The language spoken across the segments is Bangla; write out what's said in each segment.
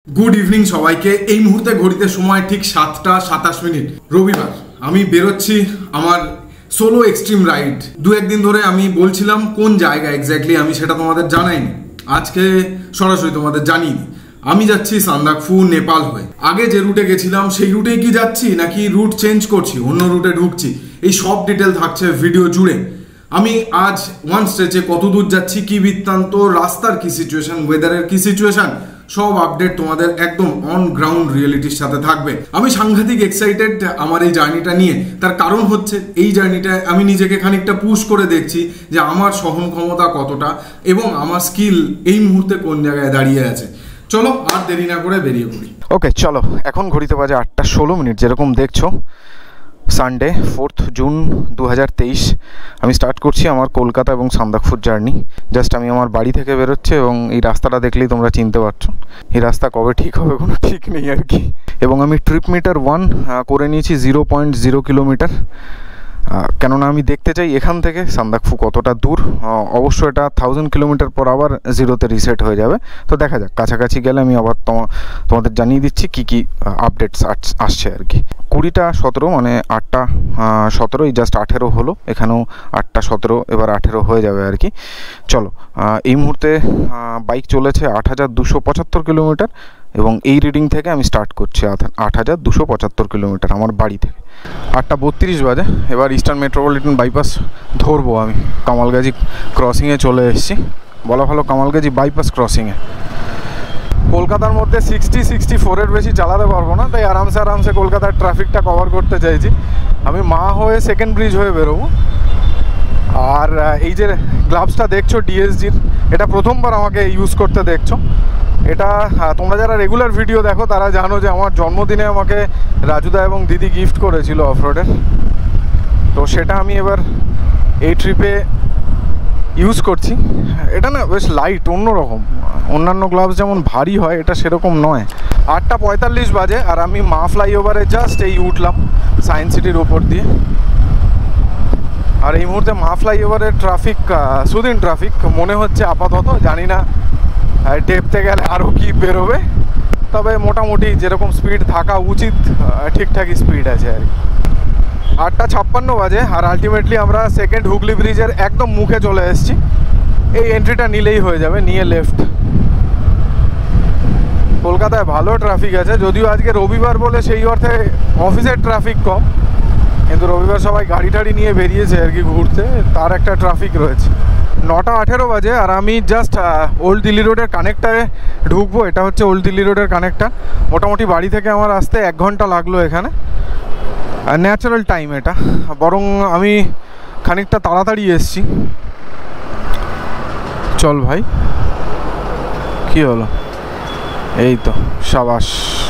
গুড ইভিনিং সবাইকে। এই মুহূর্তে ঘড়িতে সময় ঠিক 7:27 রবিবার। আমি বেরোচ্ছি আমার সোলো এক্সট্রিম রাইড। দু একদিন ধরে আমি বলছিলাম কোন জায়গা এক্স্যাক্টলি আমি সেটা তোমাদের জানাইনি, আজকে সরাসরি তোমাদের জানিয়ে দিই। আমি যাচ্ছি সান্দাকফু নেপাল হয়ে। আগে যে রুটে গেছিলাম সেই রুটেই কি যাচ্ছি নাকি রুট চেঞ্জ করছি, অন্য রুটে ঢুকছি, এই সব ডিটেল থাকছে ভিডিও জুড়ে। আমি আজ ওয়ান স্ট্রেচে কত দূর যাচ্ছি, কি বৃত্তান্ত, রাস্তার কি সিচুয়েশন, ওয়েদারের কি সিচুয়েশন, সব আপডেট তোমাদের একদম অন গ্রাউন্ড রিয়েলিটির সাথে থাকবে। আমি সাংঘাতিক এক্সাইটেড আমার এই জার্নিটা নিয়ে। তার কারণ হচ্ছে এই জার্নিটায় আমি নিজেকে খানিকটা পুশ করে দেখছি যে আমার সহন ক্ষমতা কতটা এবং আমার স্কিল এই মুহূর্তে কোন জায়গায় দাঁড়িয়ে আছে। চলো আর দেরি না করে বেরিয়ে পড়ি। ওকে চলো, এখন ঘড়িতে বাজে 8:16। যেরকম দেখছো সানডে 4 জুন 2023 আমি স্টার্ট করছি আমার কলকাতা এবং সান্দাকফুর জার্নি। জাস্ট আমি আমার বাড়ি থেকে বেরোচ্ছি এবং এই রাস্তাটা দেখলেই তোমরা চিনতে পারছো এই রাস্তা কবে ঠিক হবে কোনো ঠিক নেই আর কি। এবং আমি ট্রিপ মিটার 1 করে নিয়েছি 0.0 কিলোমিটার, কেননা আমি দেখতে চাই এখান থেকে সান্দাকফু কতটা দূর। অবশ্য এটা 1000 কিলোমিটার পর আবার জিরোতে রিসেট হয়ে যাবে, তো দেখা যাক। কাছাকাছি গেলে আমি আবার তোমাদের জানিয়ে দিচ্ছি কি কি আপডেটস আসছে আর কি। 20:17 মানে 8:17, এই জাস্ট 18 হলো, এখানেও 8:17, এবার 18 হয়ে যাবে আর কি। চলো, এই মুহূর্তে বাইক চলেছে 8275 কিলোমিটার এবং এই রিডিং থেকে আমি স্টার্ট করছি 8275 কিলোমিটার আমার বাড়ি থেকে। 8:32 বাজে। এবার ইস্টার্ন মেট্রোপলিটন বাইপাস ধরবো আমি। কামালগাজি ক্রসিংয়ে চলে এসেছি, বলা ভালো কামালগাজি বাইপাস ক্রসিংয়ে। কলকাতার মধ্যে 60-64-এর বেশি চালাতে পারবো না, তাই আরামসে কলকাতার ট্রাফিকটা কভার করতে চাইছি। আমি মা হয়ে সেকেন্ড ব্রিজ হয়ে বেরোবো। আর এই যে গ্লাভসটা দেখছো ডিএসজির, এটা প্রথমবার আমাকে ইউজ করতে দেখছো। এটা তোমরা যারা রেগুলার ভিডিও দেখো তারা জানো যে আমার জন্মদিনে আমাকে রাজুদা এবং দিদি গিফট করেছিল অফরোডের, তো সেটা আমি এবার এই ট্রিপে ইউজ করছি। এটা না বেশ লাইট, অন্যরকম। অন্যান্য গ্লাভস যেমন ভারী হয়, এটা সেরকম নয়। 8:45 বাজে আর আমি মা ফ্লাইওভারে জাস্ট এই উঠলাম সায়েন্স সিটির ওপর দিয়ে। আর এই মুহূর্তে মা ফ্লাইওভারের ট্রাফিক সুদিন ট্রাফিক মনে হচ্ছে আপাতত, জানি না ডেপতে গেলে আরও কি বেরোবে, তবে মোটামুটি যেরকম স্পিড থাকা উচিত ঠিকঠাকই স্পিড আছে আর কি। 8:56 বাজে আর আলটিমেটলি আমরা সেকেন্ড হুগলি ব্রিজের একদম মুখে চলে এসেছি। এই এন্ট্রিটা নিলেই হয়ে যাবে, নিয়ে লেফট। কলকাতায় ভালো ট্রাফিক আছে, যদিও আজকে রবিবার বলে সেই অর্থে অফিসের ট্রাফিক কম, কিন্তু রবিবার সবাই গাড়ি টাড়ি নিয়ে বেরিয়েছে আর কি ঘুরতে, তার একটা ট্রাফিক রয়েছে। 9:18 বাজে আর আমি জাস্ট ওল্ড দিল্লি রোডের কানেক্টারে ঢুকবো। এটা হচ্ছে ওল্ড দিল্লি রোডের কানেক্টার। মোটামুটি বাড়ি থেকে আমার আসতে 1 ঘন্টা লাগলো এখানে। ন্যাচারাল টাইম এটা, বরং আমি খানিকটা তাড়াতাড়ি এসছি। চল ভাই, কি হলো? এই তো, সাবাস।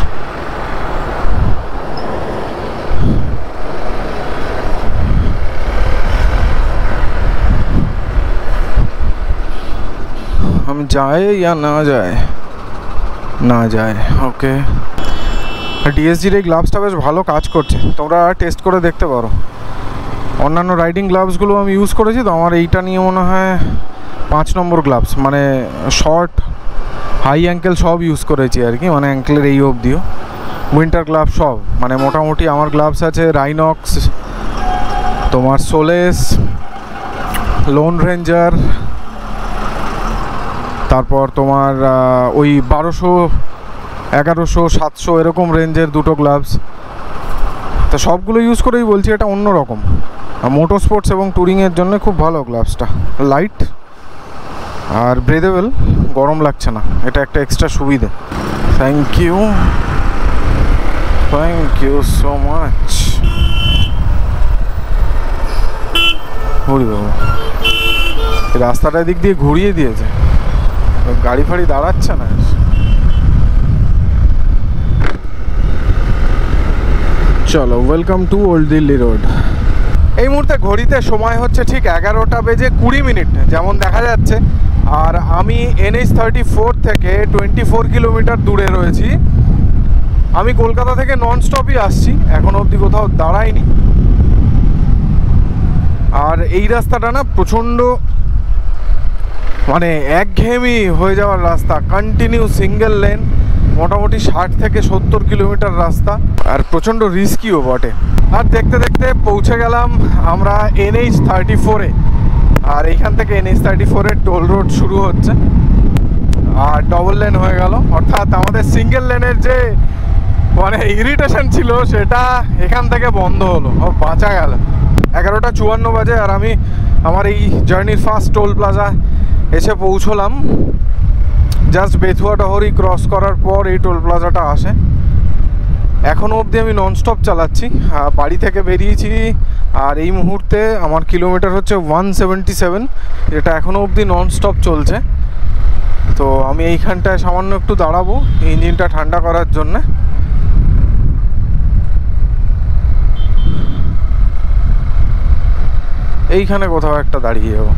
हम जाए या ना जाए, না যায়। ওকে, ডিএসজির এই গ্লাভসটা বেশ ভালো কাজ করছে, তোমরা টেস্ট করে দেখতে পারো। অন্যান্য রাইডিং গ্লাভসগুলো আমি ইউজ করেছি, তো আমার এইটা নিয়ে মনে হয় 5 নম্বর গ্লাভস, মানে শর্ট হাই অ্যাঙ্কেল সব ইউজ করেছি আর কি, মানে অ্যাঙ্কেলের এই অবধিও। উইন্টার গ্লাভস সব, মানে মোটামুটি আমার গ্লাভস আছে রাইনক্স, তোমার সোলেস, লোন রেঞ্জার, তারপর তোমার ওই 1200, 1100, 700 এরকম রেঞ্জের দুটো গ্লাভস। তো সবগুলো ইউজ করেই বলছি এটা অন্যরকম। মোটর স্পোর্টস এবং ট্যুরিংয়ের জন্য খুব ভালো গ্লাভসটা, লাইট আর ব্রেদেবল, গরম লাগছে না, এটা একটা এক্সট্রা সুবিধে। Thank you so much. রাস্তাটা দিক দিয়ে ঘুরিয়ে দিয়েছে, গাড়ি ফাড়ি দাঁড়াচ্ছে না। চলো, welcome to old Delhi road. এই মুহূর্তে ঘড়িতে সময় হচ্ছে ঠিক 11:20 যেমন দেখা যাচ্ছে। আর আমি NH34 থেকে 24 কিলোমিটার দূরে রয়েছি। আমি কলকাতা থেকে নন স্টপই আসছি, এখনো অবধি কোথাও দাঁড়াইনি। আর এই রাস্তাটা না প্রচণ্ড মানে একঘেয়েমি হয়ে যাওয়ার রাস্তা, কন্টিনিউ সিঙ্গেল লেন, মোটামুটি 60 থেকে 70 কিলোমিটার রাস্তা, আর প্রচণ্ড রিস্কিও বটে। আর দেখতে দেখতে পৌঁছে গেলাম আমরা NH34-এ। আর এইখান থেকে NH34-এর টোল রোড শুরু হচ্ছে, আর ডবল লেন হয়ে গেল। অর্থাৎ আমাদের সিঙ্গেল লেনের যে মানে ইরিটেশন ছিল সেটা এখান থেকে বন্ধ হলো, বাঁচা গেল। 11:54 বাজে, আর আমি আমার এই জার্নির ফার্স্ট টোল প্লাজা এসে পৌঁছলাম। জাস্ট বেথুয়া ডহরি ক্রস করার পর এই টোল প্লাজাটা আসে। এখনও অবধি আমি ননস্টপ চালাচ্ছি, বাড়ি থেকে বেরিয়েছি, আর এই মুহূর্তে আমার কিলোমিটার হচ্ছে 177, যেটা এখনও অবধি ননস্টপ চলছে। তো আমি এইখানটায় সামান্য একটু দাঁড়াবো ইঞ্জিনটা ঠান্ডা করার জন্যে। এইখানে কোথাও একটা দাঁড়িয়ে যাবো।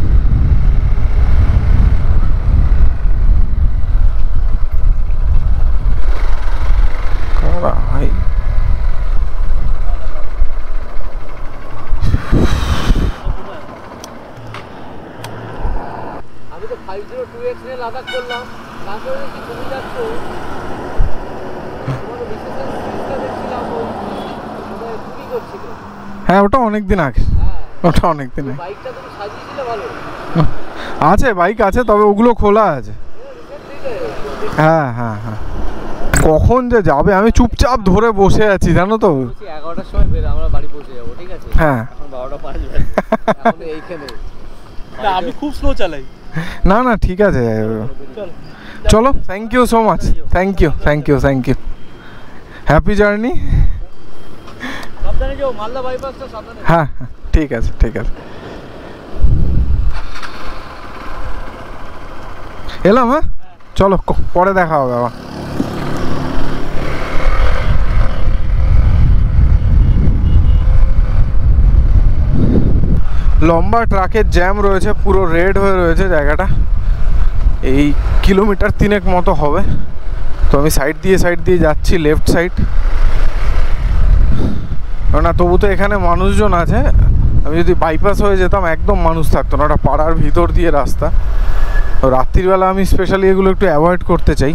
আমি তো 502X নিয়ে লাদাখ করলাম, তারপরে কি তুমি যাচ্ছ তোমার বিশেষ সিরিজটা দেখছিলাম, ওই তুমি করছিলে। হ্যাঁ, ওটা অনেক দিন আগে, ওটা অনেক দিন আগে। বাইকটা তুমি সাজিয়েছিলে ভালো আছে, বাইক আছে, তবে ওগুলো খোলা আছে। হ্যাঁ হ্যাঁ হ্যাঁ, কখন যে যাবে আমি চুপচাপ ধরে বসে আছি, জানো তো। 11টার সময় বের আমরা বাড়ি পৌঁছে যাবো, ঠিক আছে? হ্যাঁ, এখন 12টা 5 বাজে, এখন এইখানে না আমি খুব স্লো চালাই। না না, ঠিক আছে, চলো। Thank you so much, thank you thank you thank you. Happy journey. সাবধানে যাও, মালদা বাইপাসটা সাবধানে। হ্যাঁ হ্যাঁ, ঠিক আছে ঠিক আছে। এলাম, হ্যাঁ চলো, পরে দেখা হবে আবার। লম্বা ট্রাকের জ্যাম রয়েছে, পুরো রেড হয়ে রয়েছে জায়গাটা। এই কিলোমিটার 3 মতো হবে। তো আমি সাইড দিয়ে যাচ্ছি, লেফট সাইড। না, তবু তো এখানে মানুষজন আছে। আমি যদি বাইপাস হয়ে যেতাম একদম মানুষ থাকতো না, ওটা পাড়ার ভিতর দিয়ে রাস্তা। তো রাত্রিবেলা আমি স্পেশালি এগুলো একটু অ্যাভয়েড করতে চাই।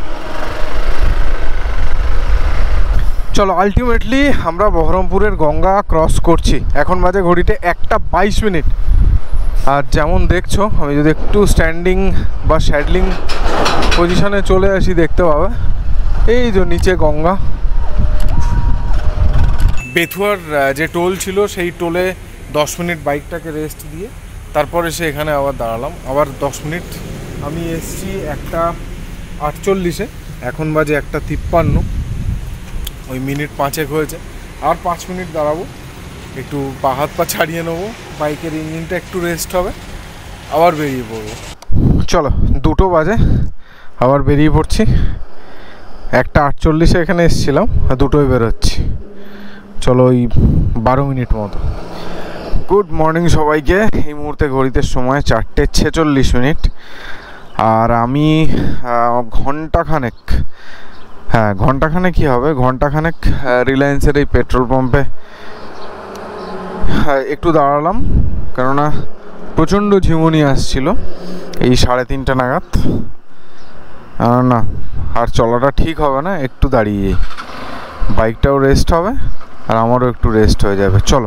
চলো, আলটিমেটলি আমরা বহরমপুরের গঙ্গা ক্রস করছি। এখন বাজে ঘড়িতে 1:22। আর যেমন দেখছো, আমি যদি একটু স্ট্যান্ডিং বা শ্যাডলিং পজিশনে চলে আসি, দেখতে পাবে এই যে নিচে গঙ্গা। বেথুয়ার যে টোল ছিল সেই টোলে 10 মিনিট বাইকটাকে রেস্ট দিয়ে তারপরে এসে এখানে আবার দাঁড়ালাম। আবার 10 মিনিট। আমি এসছি 1:48-এ, এখন বাজে 1:53। ওই মিনিট 5 হয়েছে। আর 5 মিনিট দাঁড়াবো, একটু পা হাত পা ছাড়িয়ে নেবো, বাইকের ইঞ্জিনটা একটু রেস্ট হবে, আবার বেরিয়ে পড়বো। চলো, 2টো বাজে, আবার বেরিয়ে পড়ছি। 1:48-এ এখানে এসেছিলাম, 2টোয় বেরোচ্ছি। চলো, ওই 12 মিনিট মতো। গুড মর্নিং সবাইকে। এই মুহূর্তে ঘড়িতে সময় 4:46। আর আমি ঘন্টাখানেক, হ্যাঁ ঘন্টাখানেক কী হবে, ঘন্টাখানেক রিলায়েন্সের এই পেট্রোল পাম্পে একটু দাঁড়ালাম, কেননা প্রচণ্ড ঝিমুনি আসছিল এই 3:30 নাগাদ। না, আর চলাটা ঠিক হবে না, একটু দাঁড়িয়ে যাই, বাইকটাও রেস্ট হবে আর আমারও একটু রেস্ট হয়ে যাবে। চলো,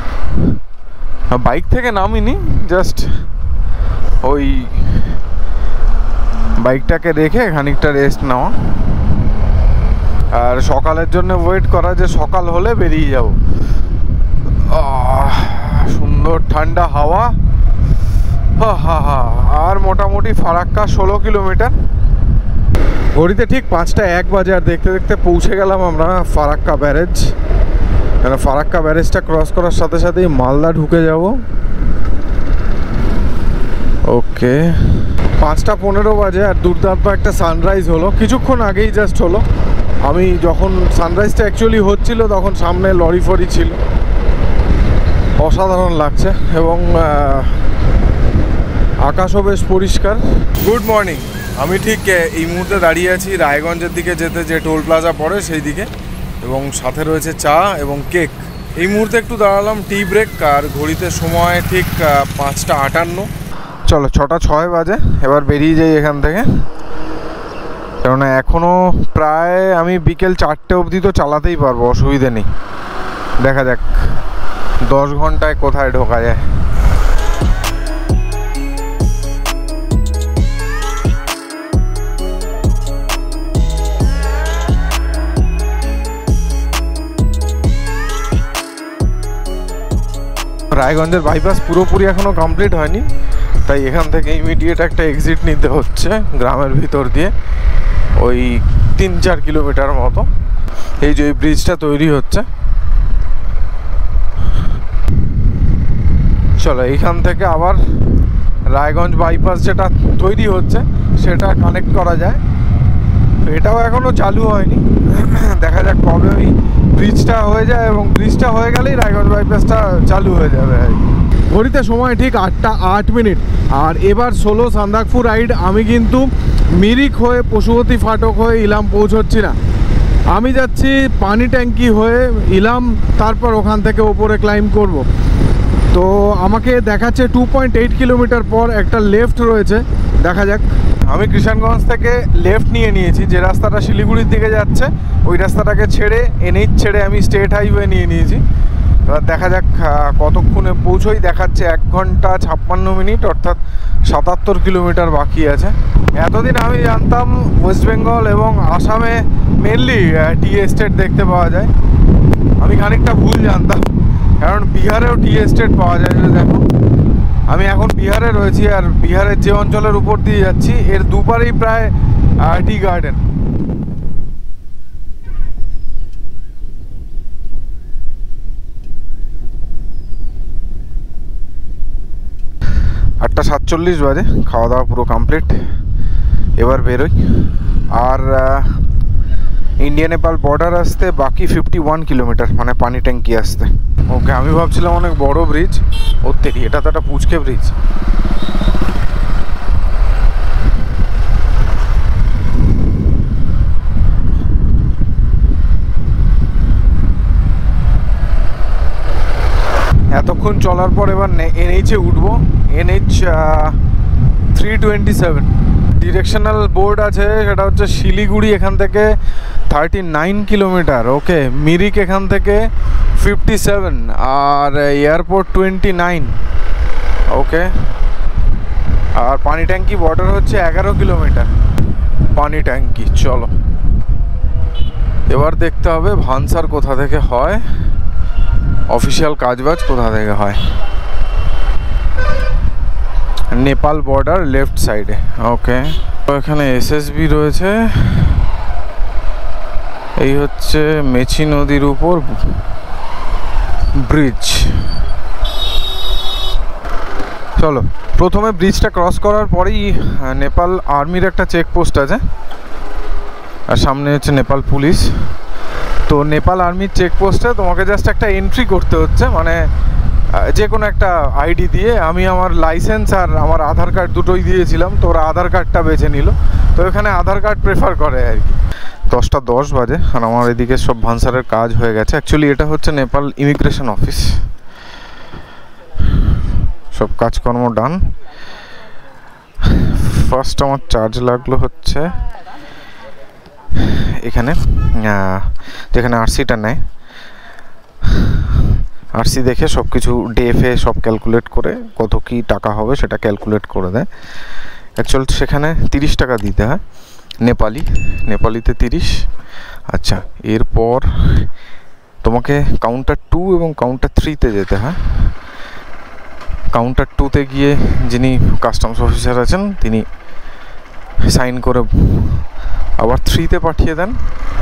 বাইক থেকে নামিনি, জাস্ট ওই বাইকটাকে রেখে খানিকটা রেস্ট নেওয়া, আর সকালের জন্য ওয়েট করা, যে সকাল হলে বেরিয়ে যাব। সুন্দর ঠান্ডা হাওয়া, আর মোটামুটি ফারাক্কা 16 কিলোমিটার। ঘড়িতে ঠিক 5:01 বাজে, আর দেখতে দেখতে পৌঁছে গেলাম আমরা ফারাক্কা ব্যারেজ। কেন ফারাক্কা ব্যারেজটা ক্রস করার সাথে সাথেই মালদা ঢুকে যাব। ওকে, 5:15 বাজে, আর দুর্দান্ত একটা সানরাইজ হলো কিছুক্ষণ আগেই, জাস্ট হলো। আমি যখন সানরাইজটা অ্যাকচুয়ালি হচ্ছিল তখন সামনে লরি ফরি ছিল, অসাধারণ লাগছে, এবং আকাশও বেশ পরিষ্কার। Good morning. আমি ঠিক এই মুহূর্তে দাঁড়িয়ে আছি রায়গঞ্জের দিকে যেতে, যে টোল প্লাজা পড়ে সেই দিকে, এবং সাথে রয়েছে চা এবং কেক। এই মুহূর্তে একটু দাঁড়ালাম টি ব্রেক, আর ঘড়িতে সময় ঠিক 5:58। চলো, 6:06 বাজে, এবার বেরিয়ে যাই এখান থেকে। কেননা এখনও প্রায় আমি বিকেল 4টে অবধি তো চালাতেই পারবো, অসুবিধে নেই। দেখা যাক 10 ঘন্টায় কোথায় ঢোকা যায়। রায়গঞ্জের বাইপাস পুরোপুরি এখনও কমপ্লিট হয়নি, তাই এখান থেকে ইমিডিয়েট একটা এক্সিট নিতে হচ্ছে গ্রামের ভিতর দিয়ে, ওই 3-4 কিলোমিটার মতো। এই যে ব্রিজটা তৈরি হচ্ছে, চলো এইখান থেকে আবার রায়গঞ্জ বাইপাস যেটা তৈরি হচ্ছে সেটা কানেক্ট করা যায়। এটাও এখনও চালু হয়নি, দেখা যাক কবে ওই ব্রিজটা হয়ে যায়, এবং ব্রিজটা হয়ে গেলেই রায়গঞ্জ বাইপাসটা চালু হয়ে যাবে। ঘড়িতে সময় ঠিক 8টা 8 মিনিট। আর এবার 16 সান্দাকফু রাইড আমি কিন্তু মিরিক হয়ে পশুপতি ফাটক হয়ে ইলাম পৌঁছচ্ছি না, আমি যাচ্ছি পানি ট্যাঙ্কি হয়ে ইলাম, তারপর ওখান থেকে ওপরে ক্লাইম্ব করব। তো আমাকে দেখাচ্ছে 2.8 কিলোমিটার পর একটা লেফট রয়েছে, দেখা যাক। আমি কিষানগঞ্জ থেকে লেফট নিয়ে নিয়েছি, যে রাস্তাটা শিলিগুড়ির দিকে যাচ্ছে ওই রাস্তাটাকে ছেড়ে NH ছেড়ে আমি স্টেট হাইওয়ে নিয়ে নিয়েছি। এবার দেখা যাক কতক্ষণে পৌঁছোই। দেখাচ্ছে 1 ঘন্টা 56 মিনিট, অর্থাৎ 77 কিলোমিটার বাকি আছে। এতদিন আমি জানতাম ওয়েস্ট বেঙ্গল এবং আসামে মেনলি টি এস্টেট দেখতে পাওয়া যায়, আমি খানিকটা ভুল জানতাম, কারণ বিহারেও টি এস্টেট পাওয়া যায়। দেখো আমি এখন বিহারে রয়েছি, আর বিহারের যে অঞ্চলের উপর দিয়ে যাচ্ছি এর দুপারেই প্রায় টি গার্ডেন। আটটা 47 বাজে, খাওয়া দাওয়া পুরো কমপ্লিট, এবার বেরোই। আর ইন্ডিয়া নেপাল বর্ডার আসতে বাকি 51 কিলোমিটার, মানে পানি ট্যাঙ্কি আসতে। ওকে, আমি ভাবছিলাম অনেক বড় ব্রিজ, ওর তেরি এটা তো একটা পুচকে ব্রিজ। এতক্ষণ চলার পর এবার NH-এ উঠবো, NH 327। ডিরেকশনাল বোর্ড আছে, সেটা হচ্ছে শিলিগুড়ি এখান থেকে 39 কিলোমিটার। ওকে, মিরিক এখান থেকে 57, আর এয়ারপোর্ট 29। ওকে, আর পানি ট্যাঙ্কি বর্ডার হচ্ছে 11 কিলোমিটার পানি ট্যাঙ্কি। চলো এবার দেখতে হবে ভানসার কোথা থেকে হয়, অফিসিয়াল কাজবাজ কোথা থেকে হয়। নেপাল বর্ডার লেফট সাইডে। ওকে, তো এখানে SSB রয়েছে, এই হচ্ছে মেচি নদীর উপর ব্রিজ। চলো, প্রথমে ব্রিজটা ক্রস করার পরেই নেপাল আর্মির একটা চেকপোস্ট আছে, আর সামনে হচ্ছে নেপাল পুলিশ। তো নেপাল আর্মির চেকপোস্টে তোমাকে জাস্ট একটা এন্ট্রি করতে হচ্ছে, মানে যে কোনো একটা আইডি দিয়ে। আমি আমার লাইসেন্স আর আমার আধার কার্ড দুটোই দিয়েছিলাম, তো ওরা আধার কার্ডটা বেছে নিল, তো এখানে আধার কার্ড প্রেফার করে আর কি। 10টা 10 বাজে, আর আমার এদিকে সব ভানসারের কাজ হয়ে গেছে। অ্যাকচুয়ালি এটা হচ্ছে নেপাল ইমিগ্রেশন অফিস, সব কাজকর্ম ডান। ফার্স্ট আমার চার্জ লাগলো হচ্ছে এখানে, যেখানে আরসিটা নেয়, আরসি দেখে সব কিছু ডেফে সব ক্যালকুলেট করে কত কি টাকা হবে সেটা ক্যালকুলেট করে দেয়। অ্যাকচুয়াল সেখানে 30 টাকা দিতে হয় নেপালিতে 30। আচ্ছা, এরপর তোমাকে কাউন্টার 2 এবং কাউন্টার 3-তে যেতে হয়। কাউন্টার 2-তে গিয়ে যিনি কাস্টমস অফিসার আছেন তিনি সাইন করে আবার 3-তে পাঠিয়ে দেন।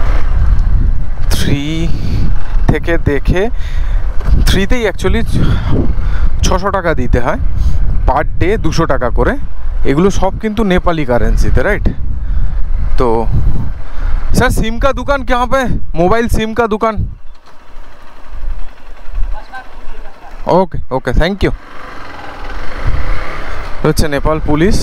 3 থেকে দেখে 3-তেই অ্যাকচুয়ালি 600 টাকা দিতে হয়, পার ডে 200 টাকা করে। এগুলো সব কিন্তু নেপালি কারেন্সিতে, राइट। तो सर सिम का दुकान कहाँ पे, मोबाइल सिम का दुकान? Okay okay, thank you. হচ্ছে নেপাল পুলিশ।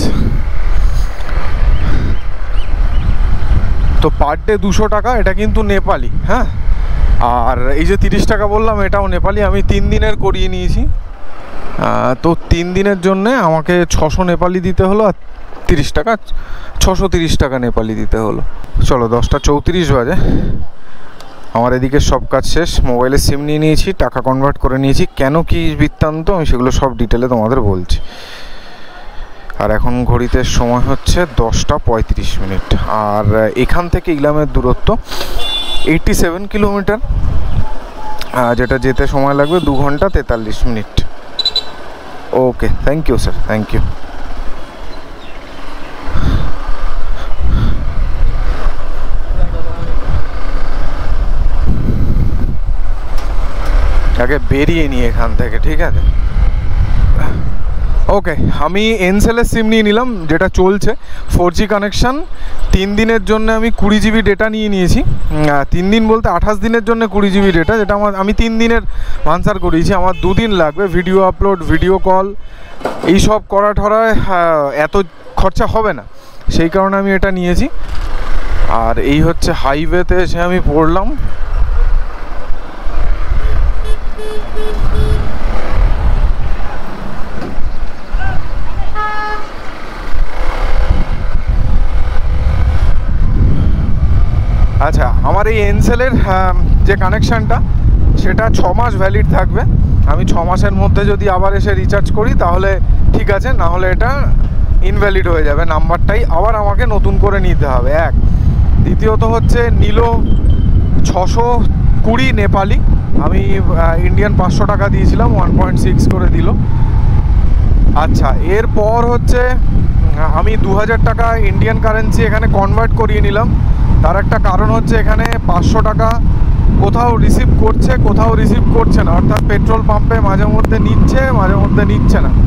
তো পার ডে 200 টাকা, এটা কিন্তু নেপালি। হ্যাঁ, আর এই যে 30 টাকা বললাম এটাও নেপালি। আমি 3 দিনের করিয়ে নিয়েছি, তো 3 দিনের জন্যে আমাকে 600 নেপালি দিতে হলো, আর 30 টাকা 630 টাকা নেপালি দিতে হলো। চলো 10:34 বাজে, আমার এদিকে সব কাজ শেষ। মোবাইলে সিম নিয়ে নিয়েছি, টাকা কনভার্ট করে নিয়েছি। কেন কি বৃত্তান্ত আমি সেগুলো সব ডিটেলে তোমাদের বলছি। আর এখন ঘড়িতে সময় হচ্ছে 10:35। আর এখান থেকে ইলামের দূরত্ব 87 কিলোমিটার, যেটা যেতে সময় লাগবে 2 ঘন্টা 43 minute. Okay, thank you sir, thank you. আগে বেরিয়ে নিই এখান থেকে, ঠিক আছে? ওকে, আমি এনসেলের সিম নিয়ে নিলাম, যেটা চলছে 4G কানেকশান। 3 দিনের জন্য আমি 20 GB ডেটা নিয়ে নিয়েছি। 3 দিন বলতে 28 দিনের জন্য 20 GB ডেটা, যেটা আমি 3 দিনের ভান্সার করিয়েছি। আমার 2 দিন লাগবে ভিডিও আপলোড, ভিডিও কল এইসব করা ঠরায় এত খরচা হবে না, সেই কারণে আমি এটা নিয়েছি। আর এই হচ্ছে হাইওয়েতে এসে আমি পড়লাম। আচ্ছা, আমার এই এনসেলের যে কানেকশানটা সেটা 6 মাস ভ্যালিড থাকবে। আমি 6 মাসের মধ্যে যদি আবার এসে রিচার্জ করি তাহলে ঠিক আছে, না হলে এটা ইনভ্যালিড হয়ে যাবে, নাম্বারটাই আবার আমাকে নতুন করে নিতে হবে। এক, দ্বিতীয়ত হচ্ছে নিল 620 নেপালি, আমি ইন্ডিয়ান 500 টাকা দিয়েছিলাম, 1.6 করে দিল। আচ্ছা, এরপর হচ্ছে আমি 2000 টাকা ইন্ডিয়ান কারেন্সি এখানে কনভার্ট করিয়ে নিলাম। তার একটা কারণ হচ্ছে এখানে 500 টাকা কোথাও রিসিভ করছে, কোথাও রিসিভ করছে না, অর্থাৎ পেট্রোল পাম্পে মাঝে মধ্যে নিচ্ছে, মাঝে মধ্যে নিচ্ছে না।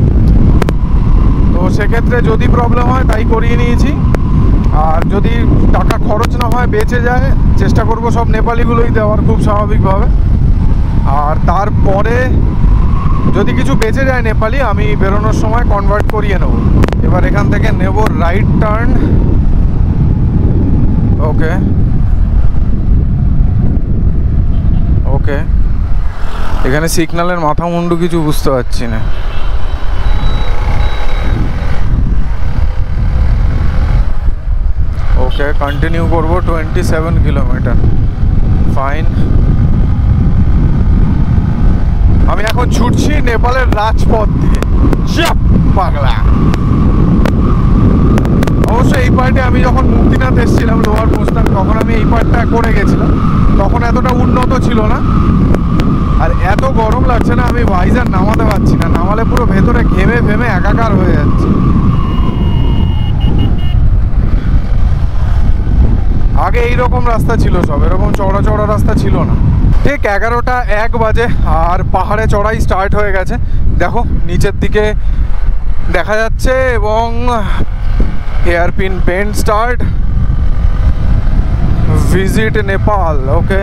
তো সেক্ষেত্রে যদি প্রবলেম হয় তাই করিয়ে নিয়েছি। আর যদি টাকা খরচ না হয়, বেঁচে যায়, চেষ্টা করব সব নেপালিগুলোই দেওয়ার, খুব স্বাভাবিকভাবে। আর তারপরে যদি কিছু বেঁচে যায় নেপালি, আমি বেরোনোর সময় কনভার্ট করিয়ে নেব। এবার এখান থেকে নেব রাইট টার্ন। ওকে ওকে, এখানে সিগন্যালের মাথা মুন্ডু কিছু বুঝতে পারছি না। ওকে, কন্টিনিউ করব 27 কিলোমিটার, ফাইন। আমি এখন ছুটছি নেপালের রাজপথ দিয়ে, পাগলা। অবশ্য এই পার্টে আমি যখন মুক্তিনাথ এসেছিলাম লোয়ার পোস্টার, তখন আমি এই পার্টটা করে গেছিলাম, তখন এতটা উন্নত ছিল না। আর এত গরম লাগছে না, আমি ভাইজার নামাতে পারছি না, নামালে পুরো ভেতরে ঘেমে ভেমে একাকার হয়ে যাচ্ছে। আগে এইরকম রাস্তা ছিল, সব এরকম চওড়া চওড়া রাস্তা ছিল না। ঠিক 11:01 বাজে, আর পাহাড়ে চড়াই স্টার্ট হয়ে গেছে। দেখো নিচের দিকে দেখা যাচ্ছে, এবং hairpin bend start, visit Nepal. Okay,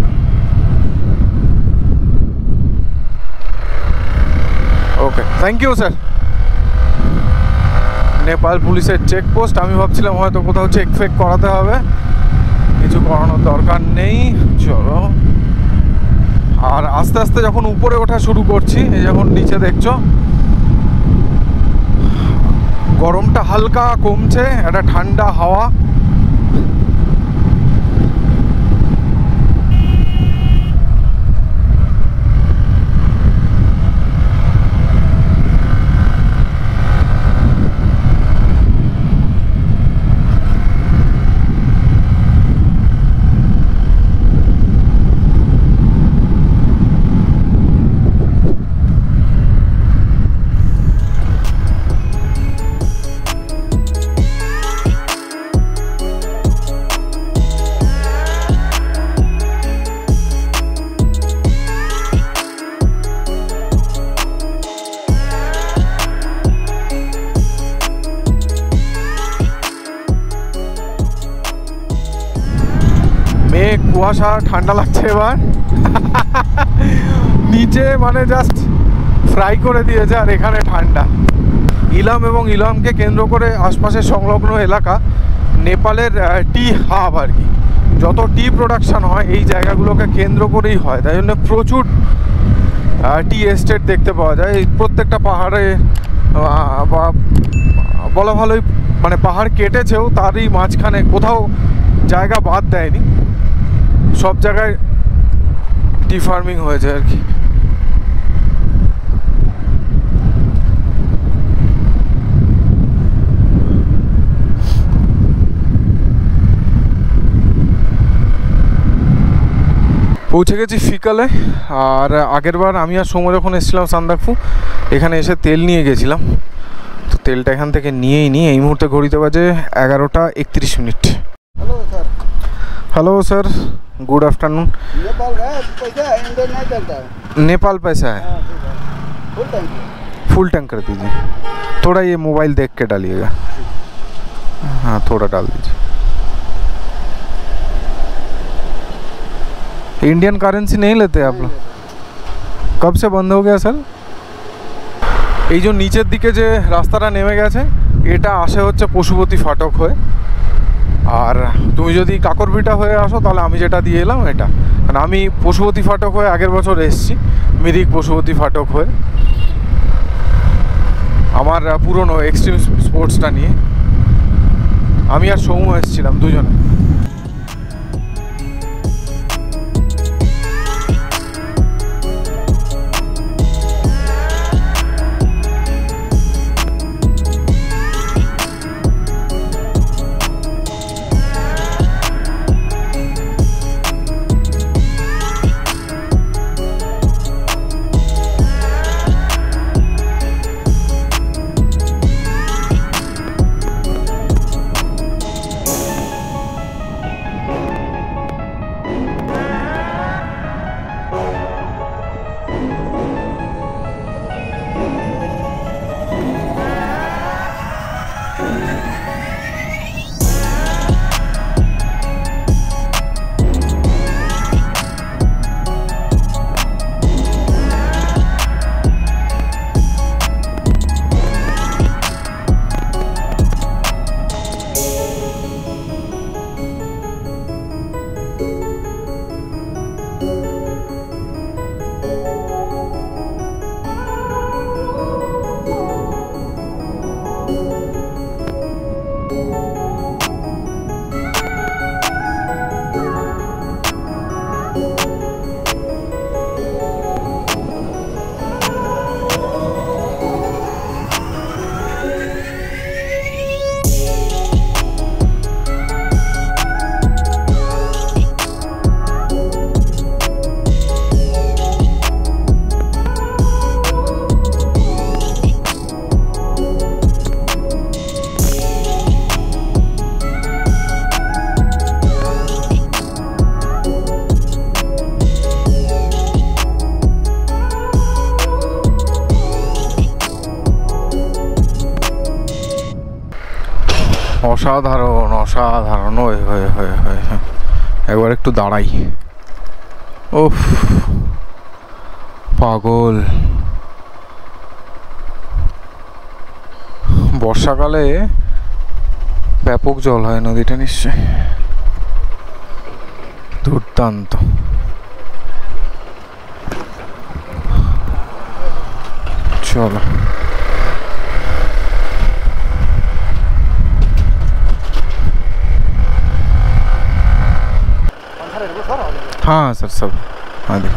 okay, thank you sir. Nepal পুলিশের চেকপোস্ট, আমি ভাবছিলাম হয়তো কোথাও চেক ফেক করাতে হবে, কিছু করানোর দরকার নেই। চলো, আর আস্তে আস্তে যখন উপরে ওঠা শুরু করছি, এই যখন নিচে দেখছো গরমটা হালকা কমছে, একটা ঠান্ডা হাওয়া। কুয়াশা, ঠান্ডা লাগছে এবার। নিচে মানে জাস্ট ফ্রাই করে দিয়েছে, আর এখানে ঠান্ডা। ইলাম এবং ইলামকে কেন্দ্র করে আশপাশের সংলগ্ন এলাকা নেপালের টি হাব আর কি। যত টি প্রোডাকশান হয় এই জায়গাগুলোকে কেন্দ্র করেই হয়, তাই জন্য প্রচুর টি এস্টেট দেখতে পাওয়া যায়। এই প্রত্যেকটা পাহাড়ে বলা ভালোই, মানে পাহাড় কেটেছেও তারই মাঝখানে কোথাও জায়গা বাদ দেয়নি, সব জায়গায় টি ফার্মিং হয়েছে আর কি। পৌঁছে গেছি ফিকালে। আর আগের বার আমি আর সময় যখন এসেছিলাম সান্দাকফু, এখানে এসে তেল নিয়ে গেছিলাম, তো তেলটা এখান থেকে নিয়েই নিই। এই মুহূর্তে ঘড়িতে বাজে 11:31। Hello sir. Hello sir, good afternoon. Nepal है पैसा इंडियन नहीं चलता है। नेपाल पैसा है, फुल टैंक। फुल टैंक कर दीजिए। थोड़ा ये मोबाइल देख के डालिएगा। हाँ थोड़ा डाल दीजिए। इंडियन करेंसी नहीं लेते आप लोग? कब से बंद हो गया सर? এই যে নিচের দিকে যে রাস্তাটা নেমে গেছে, এটা আসে হচ্ছে পশুপতি ফাটক হয়ে। আর তুমি যদি কাকরভিটা হয়ে আসো তাহলে আমি যেটা দিয়ে এলাম এটা, মানে আমি পশুপতি ফাটক হয়ে আগের বছর এসেছি, মিরিক পশুপতি ফাটক হয়ে আমার পুরনো এক্সট্রিম স্পোর্টসটা নিয়ে। আমি আর সৌম্য এসেছিলাম দুজনে। অসাধারণ অসাধারণ। ওই হয়ে হয়ে হয়ে একবার একটু দাঁড়াই। ওফ পাগল। বর্ষাকালে ব্যাপক জল হয় নদীটা নিশ্চয়। দুর্দান্ত। চলো हाँ सर सब हाँ देखिए।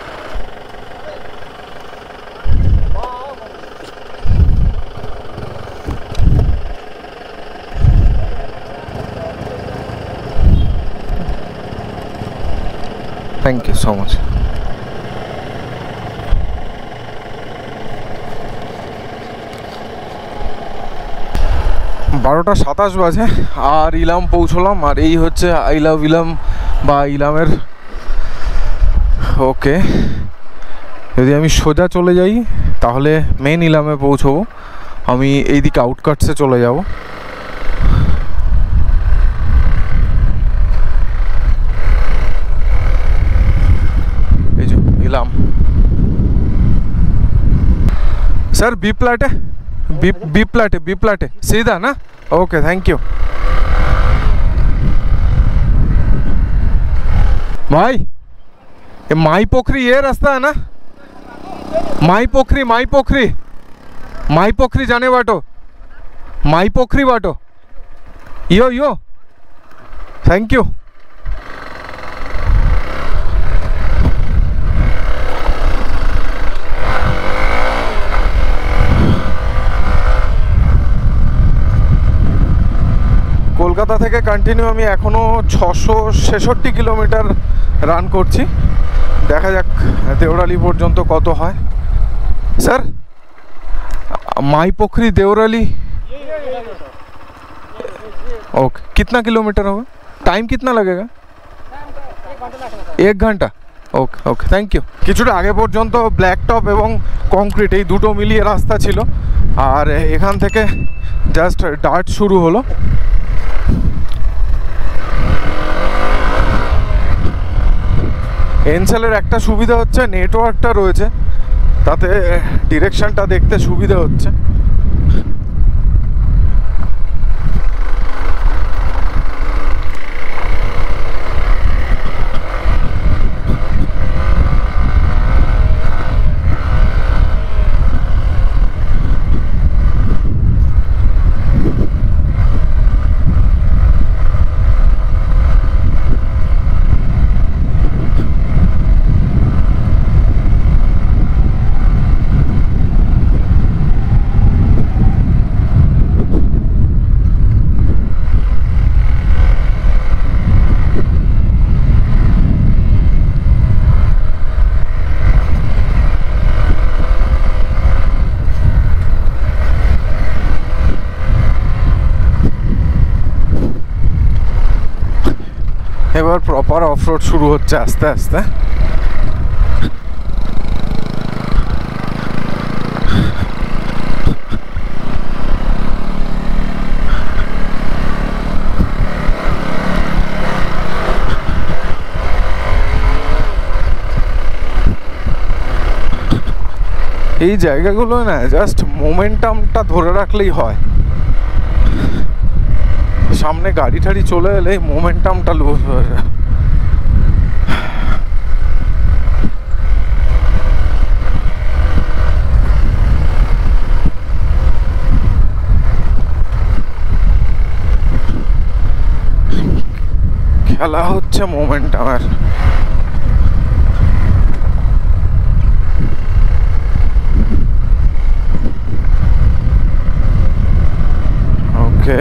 Thank you so much. 12:27 বাজে আর ইলাম পৌঁছলাম। আর এই হচ্ছে আই লাভ ইলাম বা ইলামের। ওকে, যদি আমি সোজা চলে যাই তাহলে মেন ইলামে পৌঁছবো। আমি এইদিকে আউটকাটসে চলে যাব। এই যে ইলাম। सर बी प्लैट है, बी प्लैट है सीधा ना। ओके थैंक यू भाई। ये माई पोखरी ये रास्ता है ना? माई पोखरी जाने बाटो, माई पोखरी बाटो, यो थैंक यू। কলকাতা থেকে কন্টিনিউ আমি এখনো 666 কিলোমিটার রান করছি। দেখা যাক দেওরালি পর্যন্ত কত হয়। सर माई पोखरी देवराली ओके, कितना किलोमीटर होगा? टाइम कितना लगेगा? 1 घंटा। Okay okay thank you. কিছুটা আগে পর্যন্ত ব্ল্যাক টপ এবং কংক্রিট এই দুটো মিলিয়ে রাস্তা ছিল, আর এখান থেকে জাস্ট ডার্ট শুরু হলো। এনসেলের একটা সুবিধা হচ্ছে নেটওয়ার্কটা রয়েছে, তাতে ডিরেকশনটা দেখতে সুবিধা হচ্ছে। এবার প্রপার অফরোড শুরু হচ্ছে আস্তে আস্তে। এই জায়গাগুলো না জাস্ট মোমেন্টামটা ধরে রাখলেই হয়, সামনে গাড়ি ঠাড়ি চলে এলে মোমেন্টামটা লুজ হয়ে যায়। খেলা হচ্ছে মোমেন্টামের। ওকে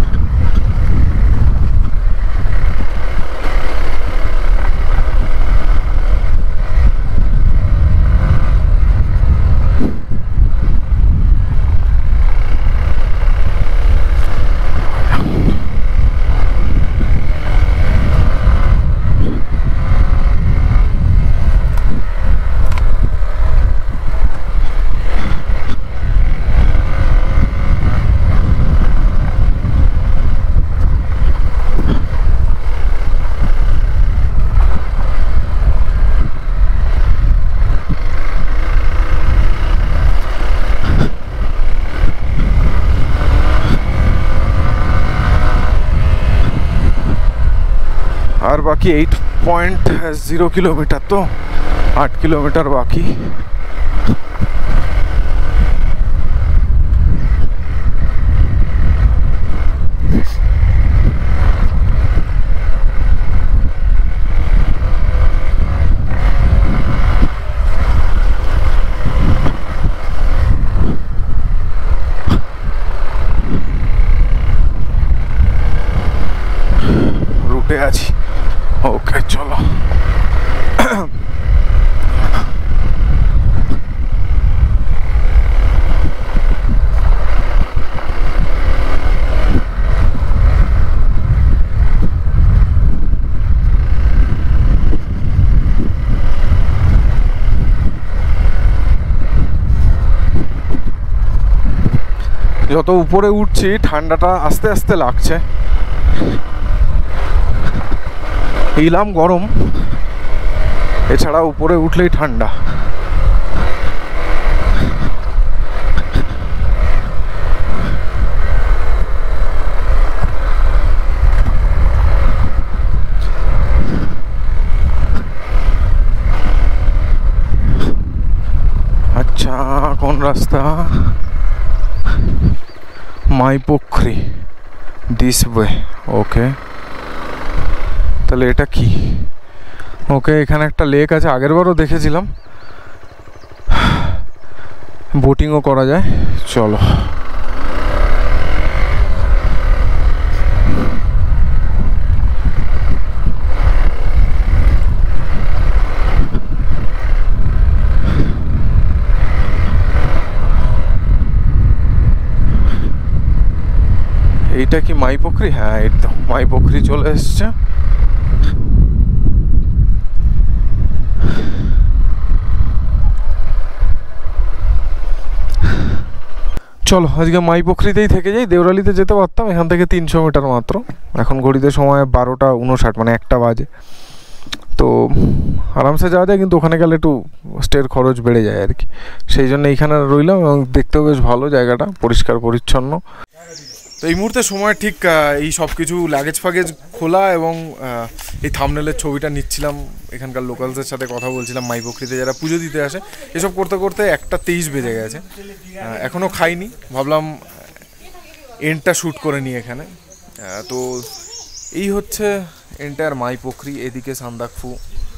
আর বাকি 8.0 কিলোমিটার, তো 8 কিলোমিটার বাকি। রুটে আছি। ওকে চলো। যত উপরে উঠছি ঠান্ডাটা আস্তে আস্তে লাগছে। ইলাম গরম, এছাড়া উপরে উঠলেই ঠান্ডা। কোন রাস্তা? মাইপোখরি দিস ওয়ে। ওকে, তাহলে এটা কি? ওকে, এখানে একটা লেক আছে, আগের বারও দেখেছিলাম, বোটিংও করা যায়। চলো, এইটা কি মাইপোখরি? হ্যাঁ, এই তো মাইপোখরি চলে এসছে। চলো আজকে মাইপোখরিতেই থেকে যাই। দেওরালিতে যেতে পারতাম, এখান থেকে 300 মিটার মাত্র। এখন ঘড়িতে সময় 12:59, মানে 1টা বাজে। তো আরামসে যাওয়া যায়, কিন্তু ওখানে গেলে একটু স্টের খরচ বেড়ে যায় আর কি। সেই জন্য এইখানে রইলাম, এবং দেখতেও বেশ ভালো জায়গাটা, পরিষ্কার পরিচ্ছন্ন। তো এই মুহূর্তে সময় ঠিক এই সব কিছু লাগেজ ফাগেজ খোলা, এবং এই থাম্বনেলের ছবিটা নিচ্ছিলাম, এখানকার লোকালসের সাথে কথা বলছিলাম, মাইপোখরিতে যারা পুজো দিতে আসে। এসব করতে করতে 1:23 বেজে গেছে। এখনও খাইনি, ভাবলাম এন্ডটা শ্যুট করে নিই এখানে। তো এই হচ্ছে এন্টায়ার মাইপোখরি। এদিকে সান্দাকফু,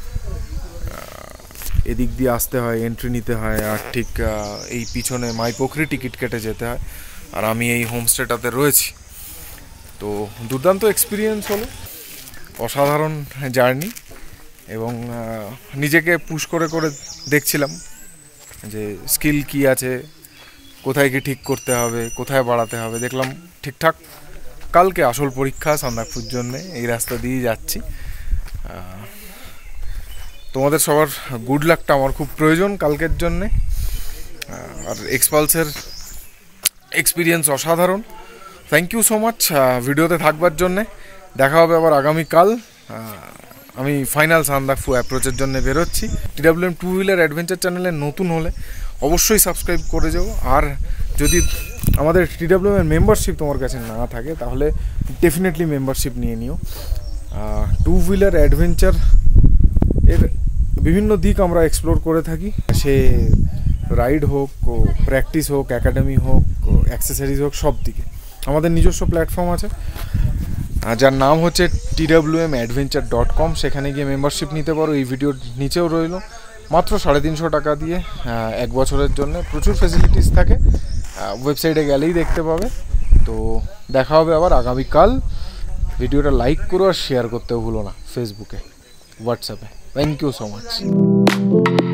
এদিক দিয়ে আসতে হয়, এন্ট্রি নিতে হয়, আর ঠিক এই পিছনে মাইপোখরি টিকিট কেটে যেতে হয়। আর আমি এই হোমস্টেটাতে রয়েছি। তো দুর্দান্ত এক্সপিরিয়েন্স হলো, অসাধারণ জার্নি, এবং নিজেকে পুশ করে করে দেখছিলাম যে স্কিল কি আছে, কোথায় কি ঠিক করতে হবে, কোথায় বাড়াতে হবে। দেখলাম ঠিকঠাক। কালকে আসল পরীক্ষা সান্দাকফুর জন্যে, এই রাস্তা দিয়েই যাচ্ছি। তোমাদের সবার গুড লাকটা আমার খুব প্রয়োজন কালকের জন্যে। আর এক্সপালসের এক্সপিরিয়েন্স অসাধারণ। থ্যাংক ইউ সো মাচ ভিডিওতে থাকবার জন্যে। দেখা হবে আবার আগামীকাল। আমি ফাইনাল সান্দাকফু অ্যাপ্রোচের জন্য বেরোচ্ছি। TWM টু হুইলার অ্যাডভেঞ্চার চ্যানেলে নতুন হলে অবশ্যই সাবস্ক্রাইব করে যাও। আর যদি আমাদের TWM এর মেম্বারশিপ তোমার কাছে না থাকে, তাহলে ডেফিনেটলি মেম্বারশিপ নিয়ে নিও। টু হুইলার অ্যাডভেঞ্চার এর বিভিন্ন দিক আমরা এক্সপ্লোর করে থাকি, সে রাইড হোক, প্র্যাকটিস হোক, একাডেমি হোক, অ্যাক্সেসরিজ হোক, সব দিকে। আমাদের নিজস্ব প্ল্যাটফর্ম আছে, যার নাম হচ্ছে TWMadventure.com। সেখানে গিয়ে মেম্বারশিপ নিতে পারো। এই ভিডিওর নিচেও রইল, মাত্র 350 টাকা দিয়ে 1 বছরের জন্য। প্রচুর ফেসিলিটিস থাকে, ওয়েবসাইটে গেলেই দেখতে পাবে। তো দেখা হবে আবার আগামীকাল। ভিডিওটা লাইক করো আর শেয়ার করতেও ভুলো না, ফেসবুকে, হোয়াটসঅ্যাপে। Thank you so much.